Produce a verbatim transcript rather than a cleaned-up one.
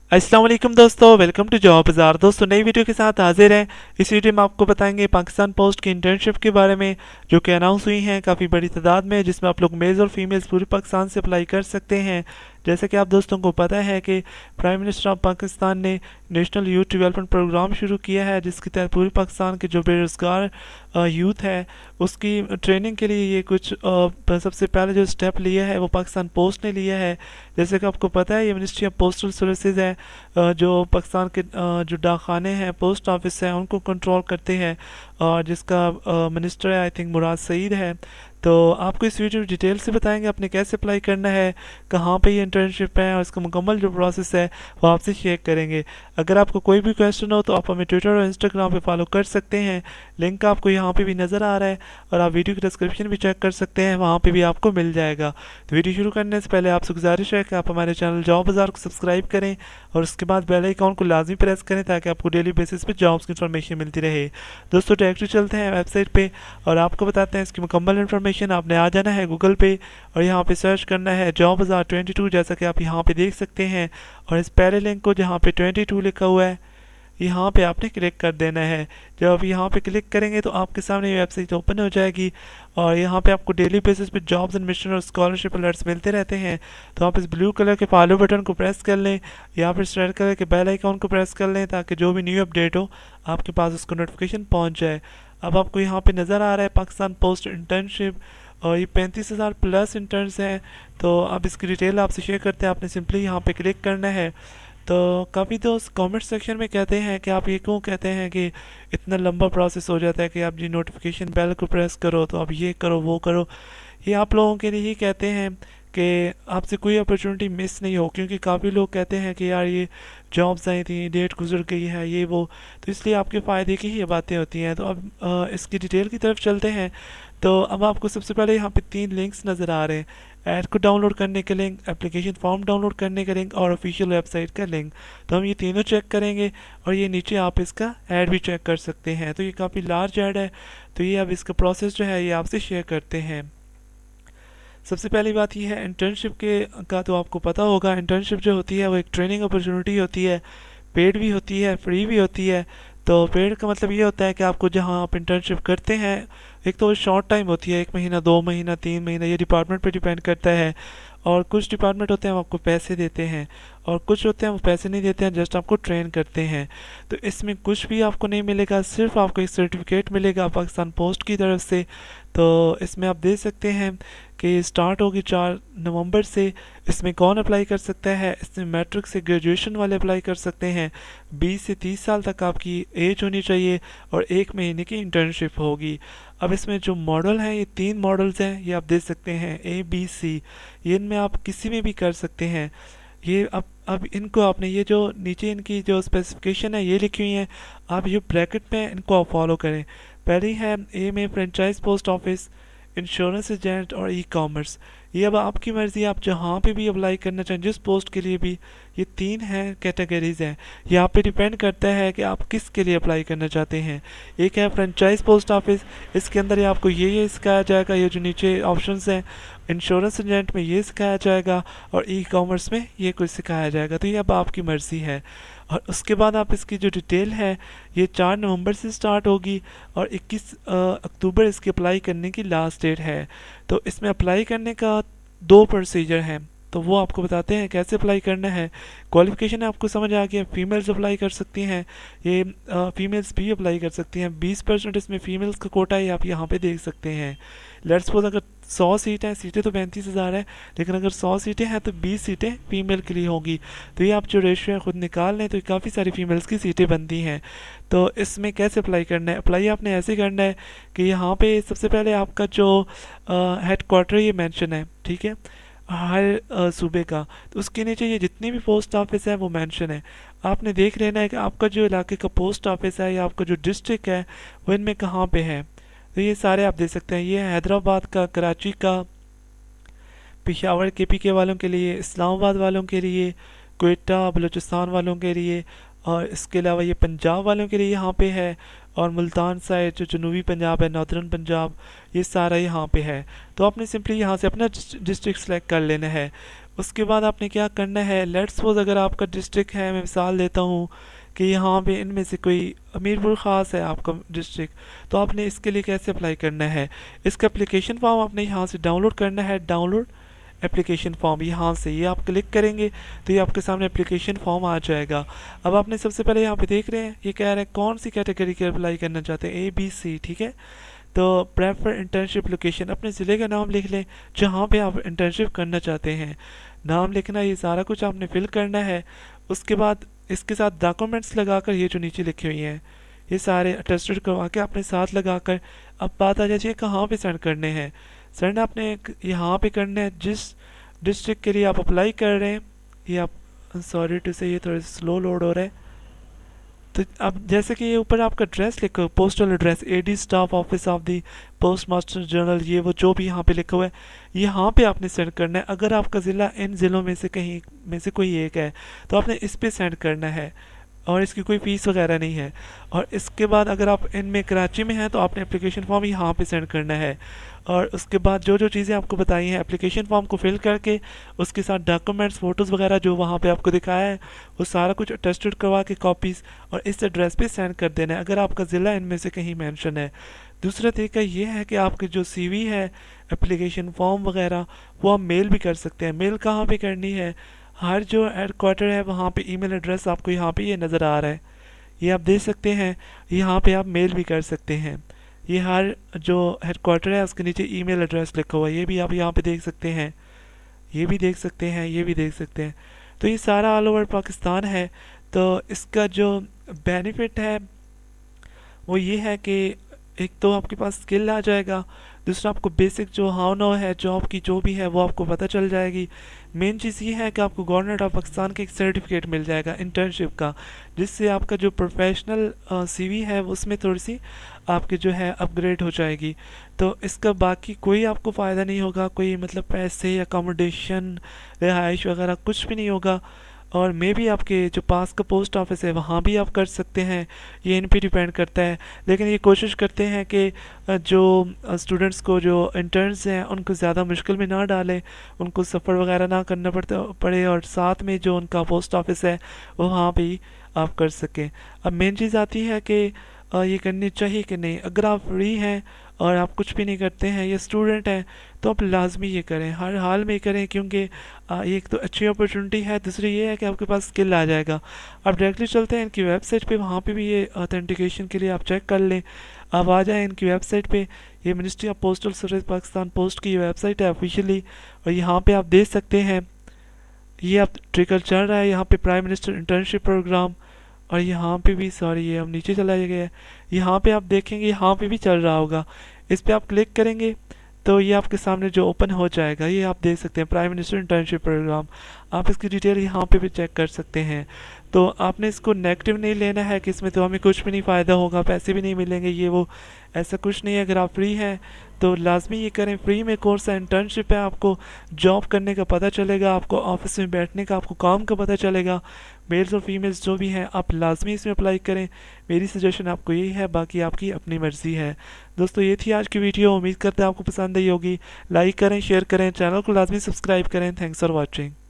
अस्सलाम वालेकुम दोस्तों, वेलकम टू जॉब बाजार। दोस्तों नई वीडियो के साथ हाजिर हैं। इस वीडियो में आपको बताएंगे पाकिस्तान पोस्ट की इंटर्नशिप के बारे में जो कि अनाउंस हुई हैं काफ़ी बड़ी तादाद में, जिसमें आप लोग मेल्स और फीमेल्स पूरे पाकिस्तान से अप्लाई कर सकते हैं। जैसे कि आप दोस्तों को पता है कि प्राइम मिनिस्टर ऑफ पाकिस्तान ने नेशनल यूथ डेवलपमेंट प्रोग्राम शुरू किया है, जिसके तहत पूरे पाकिस्तान के जो बेरोज़गार यूथ है उसकी ट्रेनिंग के लिए ये कुछ आ, सबसे पहले जो स्टेप लिया है वो पाकिस्तान पोस्ट ने लिया है। जैसे कि आपको पता है ये मिनिस्ट्री ऑफ पोस्टल सर्विसेज है जो पाकिस्तान के जो डाकखाने हैं, पोस्ट ऑफिस हैं, उनको कंट्रोल करते हैं, और जिसका मिनिस्टर है आई थिंक मुराद सईद है। तो आपको इस वीडियो में डिटेल से बताएंगे आपने कैसे अप्लाई करना है, कहाँ पे ये इंटर्नशिप है और इसका मुकम्मल जो प्रोसेस है वो आपसे शेयर करेंगे। अगर आपको कोई भी क्वेश्चन हो तो आप हमें ट्विटर और इंस्टाग्राम पे फॉलो कर सकते हैं। लिंक आपको यहाँ पे भी नज़र आ रहा है और आप वीडियो की डिस्क्रिप्शन भी चेक कर सकते हैं, वहाँ पे भी आपको मिल जाएगा। तो वीडियो शुरू करने से पहले आपसे गुजारिश है कि आप हमारे चैनल जॉब बाजार को सब्सक्राइब करें और उसके बाद बेल आइकॉन को लाजमी प्रेस करें ताकि आपको डेली बेसिस पे जॉब्स की इन्फॉर्मेशन मिलती रहे। दोस्तों डायरेक्टली चलते हैं वेबसाइट पे और आपको बताते हैं इसकी मुकम्मल इन्फॉर्मेशन। आपने आ जाना है गूगल पे और यहाँ पे सर्च करना है जॉब बाजार ट्वेंटी टू, जैसा कि आप यहाँ पे देख सकते हैं। और इस पहले लिंक को जहाँ पे ट्वेंटी टू लिखा हुआ है यहाँ पे आपने क्लिक कर देना है। जब आप यहाँ पे क्लिक करेंगे तो आपके सामने ये वेबसाइट ओपन हो जाएगी और यहाँ पे आपको डेली बेसिस पे जॉब्स एडमिशन और स्कॉलरशिप अलर्ट्स मिलते रहते हैं। तो आप इस ब्लू कलर के फॉलो बटन को प्रेस कर लें या फिर रेड कलर के बेल आइकॉन को प्रेस कर लें ताकि जो भी न्यू अपडेट हो आपके पास उसको नोटिफिकेशन पहुँच जाए। अब आपको यहाँ पे नज़र आ रहा है पाकिस्तान पोस्ट इंटर्नशिप और ये पैंतीस हज़ार प्लस इंटर्न्स हैं। तो अब इसकी डिटेल आपसे शेयर करते हैं, आपने सिंपली यहाँ पे क्लिक करना है। तो काफ़ी दोस्त कमेंट सेक्शन में कहते हैं कि आप ये क्यों कहते हैं कि इतना लंबा प्रोसेस हो जाता है कि आप जी नोटिफिकेशन बेल को प्रेस करो तो आप ये करो वो करो। ये आप लोगों के लिए ही कहते हैं कि आपसे कोई अपॉर्चुनिटी मिस नहीं हो, क्योंकि काफ़ी लोग कहते हैं कि यार ये जॉब्स आई थी, डेट गुजर गई है, ये वो, तो इसलिए आपके फ़ायदे की ही बातें होती हैं। तो अब आ, इसकी डिटेल की तरफ चलते हैं। तो अब आपको सबसे पहले यहाँ पे तीन लिंक्स नज़र आ रहे हैं, ऐड को डाउनलोड करने के लिंक, एप्लीकेशन फॉर्म डाउनलोड करने का लिंक और ऑफिशियल वेबसाइट का लिंक। तो हम ये तीनों चेक करेंगे और ये नीचे आप इसका ऐड भी चेक कर सकते हैं। तो ये काफ़ी लार्ज ऐड है, तो ये अब इसका प्रोसेस जो है ये आपसे शेयर करते हैं। सबसे पहली बात यह है इंटर्नशिप के का, तो आपको पता होगा इंटर्नशिप जो होती है वो एक ट्रेनिंग अपॉर्चुनिटी होती है, पेड भी होती है, फ्री भी होती है। तो पेड का मतलब ये होता है कि आपको जहां आप इंटर्नशिप करते हैं एक तो वो शॉर्ट टाइम होती है, एक महीना, दो महीना, तीन महीना, ये डिपार्टमेंट पे डिपेंड करता है। और कुछ डिपार्टमेंट होते हैं वो आपको पैसे देते हैं और कुछ होते हैं वो पैसे नहीं देते हैं, जस्ट आपको ट्रेन करते हैं। तो इसमें कुछ भी आपको नहीं मिलेगा, सिर्फ आपको एक सर्टिफिकेट मिलेगा पाकिस्तान पोस्ट की तरफ से। तो इसमें आप देख सकते हैं कि स्टार्ट होगी चार नवंबर से। इसमें कौन अप्लाई कर सकता है? इसमें मैट्रिक से ग्रेजुएशन वाले अप्लाई कर सकते हैं। बीस से तीस साल तक आपकी एज होनी चाहिए और एक महीने की इंटर्नशिप होगी। अब इसमें जो मॉडल हैं ये तीन मॉडल्स हैं, ये आप देख सकते हैं ए बी सी, ये इनमें आप किसी में भी कर सकते हैं। ये अब अब इनको आपने ये जो नीचे इनकी जो स्पेसिफिकेशन है ये लिखी हुई है, आप ये ब्रैकेट में इनको आप फॉलो करें। पहली है ए में franchise post office, insurance agent और ई कॉमर्स। ये अब आपकी मर्ज़ी, आप जहाँ पे भी अप्लाई करना चाहें, जिस पोस्ट के लिए भी, ये तीन हैं कैटेगरीज हैं। यहाँ पे डिपेंड करता है कि आप किस के लिए अप्लाई करना चाहते हैं। एक है फ्रेंचाइज पोस्ट ऑफिस, इसके अंदर ये आपको ये ये सिखाया जाएगा, ये जो नीचे ऑप्शंस हैं। इंश्योरेंस एजेंट में ये सिखाया जाएगा और ई कॉमर्स में ये कुछ सिखाया जाएगा। तो ये अब आपकी मर्ज़ी है। और उसके बाद आप इसकी जो डिटेल है ये चार नवंबर से स्टार्ट होगी और इक्कीस अक्टूबर इसकी अप्लाई करने की लास्ट डेट है। तो इसमें अप्लाई करने का दो प्रोसीजर हैं, तो वो आपको बताते हैं कैसे अप्लाई करना है। क्वालिफिकेशन आपको समझ आ गया, फीमेल्स अप्लाई कर सकती हैं, ये फीमेल्स भी अप्लाई कर सकती हैं। बीस परसेंट इसमें फीमेल्स का कोटा है, आप यहाँ पे देख सकते हैं। लेट्स सपोज अगर सौ सीट हैं, सीटें तो पैंतीस हज़ार है, लेकिन अगर सौ सीटें हैं तो बीस सीटें फीमेल के लिए होंगी। तो ये आप जो रेशियो है खुद निकाल लें, तो काफ़ी सारी फीमेल्स की सीटें बनती हैं। तो इसमें कैसे अप्लाई करना है? अप्लाई आपने ऐसे करना है कि यहाँ पे सबसे पहले आपका जो हेड क्वार्टर ये मेंशन है, ठीक है, हर सूबे का, तो उसके नीचे ये जितनी भी पोस्ट ऑफिस है वो मेंशन है। आपने देख लेना है कि आपका जो इलाके का पोस्ट ऑफिस है या आपका जो डिस्ट्रिक्ट है वो इनमें कहाँ पे है। तो ये सारे आप देख सकते हैं, ये हैदराबाद का, कराची का, पेशावर के पी के वालों के लिए, इस्लामाबाद वालों के लिए, क्वेटा बलूचिस्तान वालों के लिए, और इसके अलावा ये पंजाब वालों के लिए यहाँ पे है, और मुल्तान साइड जो जनूबी पंजाब है, नॉर्दर्न पंजाब, ये सारा यहाँ पे है। तो आपने सिंपली यहाँ से अपना डिस्ट्रिक्ट सेलेक्ट कर लेना है। उसके बाद आपने क्या करना है, लेट्स सपोज अगर आपका डिस्ट्रिक्ट है, मैं मिसाल देता हूँ कि यहाँ पे इनमें से कोई हमीरपुर ख़ास है आपका डिस्ट्रिक्ट, तो आपने इसके लिए कैसे अप्लाई करना है, इसका एप्लीकेशन फॉर्म आपने यहाँ से डाउनलोड करना है। डाउनलोड एप्लीकेशन फॉर्म, यहाँ से ये आप क्लिक करेंगे तो ये आपके सामने एप्लीकेशन फॉर्म आ जाएगा। अब आपने सबसे पहले यहाँ पे देख रहे हैं ये कह रहा है कौन सी कैटेगरी के अप्लाई करना चाहते हैं, ए बी सी, ठीक है। तो प्रेफर इंटर्नशिप लोकेशन, अपने ज़िले का नाम लिख लें जहाँ पे आप इंटर्नशिप करना चाहते हैं, नाम लिखना, ये सारा कुछ आपने फिल करना है। उसके बाद इसके साथ डॉक्यूमेंट्स लगाकर ये जो नीचे लिखे हुए हैं ये सारे अटेस्टेड करवा के अपने साथ लगाकर अब बात आ जाती है कहाँ पे सेंड करने हैं। सेंड आपने यहाँ पे करना है जिस डिस्ट्रिक्ट के लिए आप अप्लाई कर रहे हैं। ये आप, सॉरी टू से, ये थोड़ा स्लो लोड हो रहा है। तो अब जैसे कि ये ऊपर आपका एड्रेस लिखो, postal address, AD staff office of the post master general, ये वो जो भी यहाँ पे लिखा हुआ है यहाँ पे आपने सेंड करना है। अगर आपका ज़िला इन ज़िलों में से कहीं में से कोई एक है तो आपने इस पे सेंड करना है और इसकी कोई फ़ीस वगैरह नहीं है। और इसके बाद अगर आप इनमें कराची में हैं तो आपने एप्लीकेशन फॉर्म यहाँ पे सेंड करना है। और उसके बाद जो जो चीज़ें आपको बताई हैं एप्लीकेशन फॉर्म को फिल करके उसके साथ डॉक्यूमेंट्स, फ़ोटोज़ वगैरह जो वहाँ पे आपको दिखाया है वो सारा कुछ अटेस्टेड करवा के कॉपीज़ और इस एड्रेस पे सेंड कर देना है अगर आपका ज़िला इनमें से कहीं मेंशन है। दूसरा तरीका ये है कि आपकी जो सीवी है, एप्लीकेशन फॉर्म वगैरह, वो आप मेल भी कर सकते हैं। मेल कहाँ पे करनी है, हर जो हेड क्वार्टर है वहाँ पे ईमेल एड्रेस आपको यहाँ पे ये नज़र आ रहा है, ये आप देख सकते हैं। यहाँ पे आप मेल भी कर सकते हैं। ये हर जो हेड क्वार्टर है उसके नीचे ईमेल एड्रेस लिखा हुआ है, ये भी आप यहाँ पे देख सकते हैं, ये भी देख सकते हैं, ये भी देख सकते हैं। तो ये सारा ऑल ओवर पाकिस्तान है। तो इसका जो बेनिफिट है वो ये है कि एक तो आपके पास स्किल आ जाएगा, दूसरा आपको बेसिक जो हाउ नो है जॉब की जो भी है वो आपको पता चल जाएगी। मेन चीज़ ये है कि आपको गवर्नमेंट ऑफ पाकिस्तान का एक सर्टिफिकेट मिल जाएगा इंटर्नशिप का, जिससे आपका जो प्रोफेशनल सीवी है उसमें थोड़ी सी आपकी जो है अपग्रेड हो जाएगी। तो इसका बाकी कोई आपको फ़ायदा नहीं होगा, कोई मतलब पैसे, अकोमोडेशन, रिहाइश वगैरह कुछ भी नहीं होगा। और मे भी आपके जो पास का पोस्ट ऑफिस है वहाँ भी आप कर सकते हैं, ये इन पे डिपेंड करता है। लेकिन ये कोशिश करते हैं कि जो स्टूडेंट्स को, जो इंटर्न्स हैं, उनको ज़्यादा मुश्किल में ना डालें, उनको सफ़र वगैरह ना करना पड़ता पड़े और साथ में जो उनका पोस्ट ऑफिस है वो वहाँ भी आप कर सकें। अब मेन चीज़ आती है कि ये करनी चाहिए कि नहीं। अगर आप फ्री हैं और आप कुछ भी नहीं करते हैं या स्टूडेंट हैं तो आप लाजमी ये करें, हर हाल में करें, क्योंकि ये एक तो अच्छी अपॉर्चुनिटी है, दूसरी ये है कि आपके पास स्किल आ जाएगा। अब डायरेक्टली चलते हैं इनकी वेबसाइट पे, वहाँ पे भी ये ऑथेंटिकेशन के लिए आप चेक कर लें। आप आ जाएं इनकी वेबसाइट पे, ये ministry of postal service Pakistan post की वेबसाइट है ऑफिशियली, और यहाँ पर आप देख सकते हैं ये आप ट्रिकल चल रहा है यहाँ पे प्राइम मिनिस्टर इंटर्नशिप प्रोग्राम। और यहाँ पे भी, सॉरी ये हम नीचे चला गया, यहाँ पे आप देखेंगे यहाँ पे भी चल रहा होगा, इस पे आप क्लिक करेंगे तो ये आपके सामने जो ओपन हो जाएगा, ये आप देख सकते हैं प्राइम मिनिस्टर इंटर्नशिप प्रोग्राम। आप इसकी डिटेल यहाँ पे भी चेक कर सकते हैं। तो आपने इसको नेगेटिव नहीं लेना है कि इसमें तो हमें कुछ भी नहीं फ़ायदा होगा, पैसे भी नहीं मिलेंगे, ये वो, ऐसा कुछ नहीं है। अगर आप फ्री हैं तो लाजमी ये करें, फ्री में कोर्स है, इंटर्नशिप है, आपको जॉब करने का पता चलेगा, आपको ऑफिस में बैठने का, आपको काम का पता चलेगा। मेल्स और फीमेल्स जो भी हैं आप लाजमी इसमें अप्लाई करें, मेरी सजेशन आपको यही है, बाकी आपकी अपनी मर्ज़ी है। दोस्तों ये थी आज की वीडियो, उम्मीद करते हैं आपको पसंद आई होगी। लाइक करें, शेयर करें, चैनल को लाजमी सब्सक्राइब करें। Thanks for watching.